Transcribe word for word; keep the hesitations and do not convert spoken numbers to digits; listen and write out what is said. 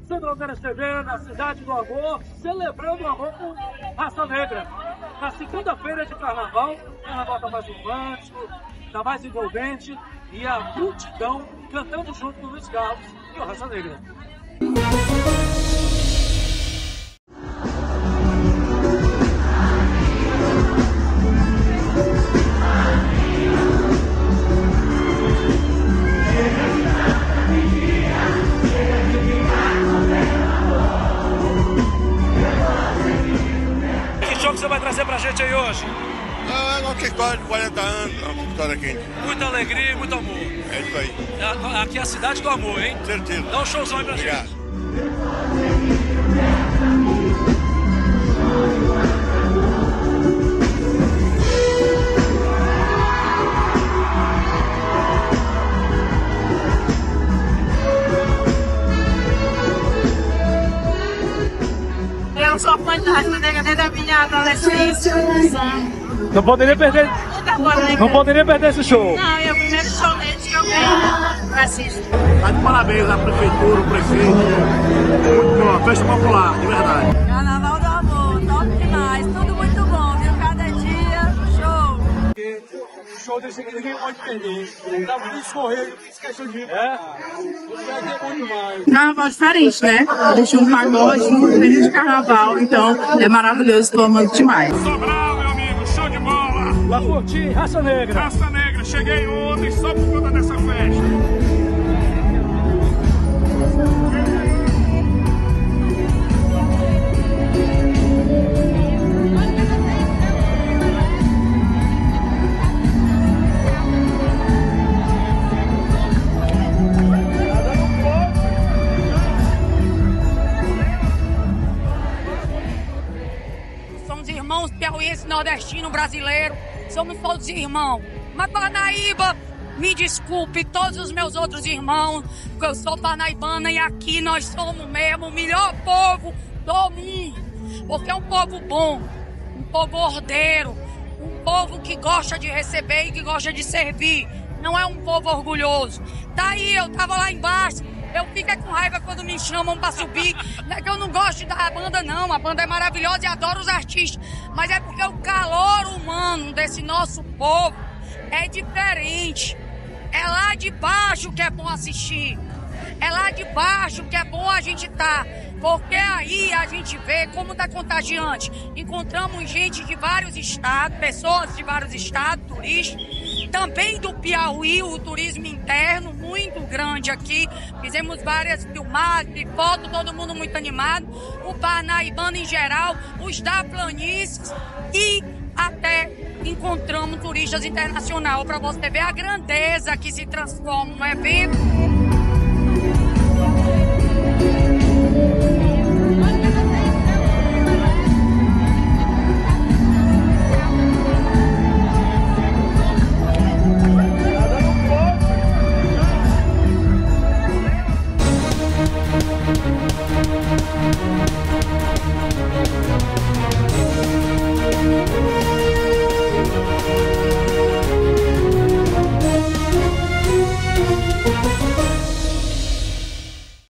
Sandro Alveras T V, na Cidade do Amor, celebrando o amor com Raça Negra. Na segunda-feira de carnaval, o carnaval está mais romântico, está mais envolvente, e a multidão cantando junto com o Luiz Carlos e o Raça Negra. Que show que você vai trazer pra gente aí hoje? É uma história de quarenta anos, uma história quente. Muita alegria e muito amor. É isso aí. Aqui é a cidade do amor, hein? Certeza. Dá um showzão aí pra Obrigado. gente. Eu sou fã da Raça Negra desde a minha adolescência. Não poderia perder, não poderia perder esse show. Não, é o primeiro show deles que eu venho assisto. Tá de parabéns à prefeitura, o prefeito. Muito bom, festa popular, de verdade. Carnaval do Amor, top demais, tudo muito bom, viu? Cada dia, show. O show desse aqui ninguém pode perder. Dá muito escorrer, esqueceu de ir. É? Vai ter muito mais. Carnaval diferente, né? Deixa um pagode, um feliz de carnaval, então é maravilhoso, tô amando demais. Sobral, meu amigo, show de bola! Vai curtir Raça Negra. Raça Negra, cheguei ontem só por conta dessa festa. Somos irmãos piauiense, nordestino, brasileiro, somos todos irmãos. Mas Parnaíba, me desculpe, todos os meus outros irmãos, porque eu sou parnaibana e aqui nós somos mesmo o melhor povo do mundo. Porque é um povo bom, um povo ordeiro, um povo que gosta de receber e que gosta de servir. Não é um povo orgulhoso. Daí eu tava lá embaixo. Eu fico com raiva quando me chamam pra subir. Não é que eu não gosto da banda, não. A banda é maravilhosa e adoro os artistas. Mas é porque o calor humano desse nosso povo é diferente. É lá de baixo que é bom assistir. É lá de baixo que é bom a gente estar. Porque aí a gente vê como tá contagiante. Encontramos gente de vários estados, pessoas de vários estados, turistas. Também do Piauí, o turismo interno muito grande aqui. Fizemos várias filmagens, fotos, todo mundo muito animado. O parnaibano em geral, os da planície e até encontramos turistas internacionais para você ver a grandeza que se transforma no evento.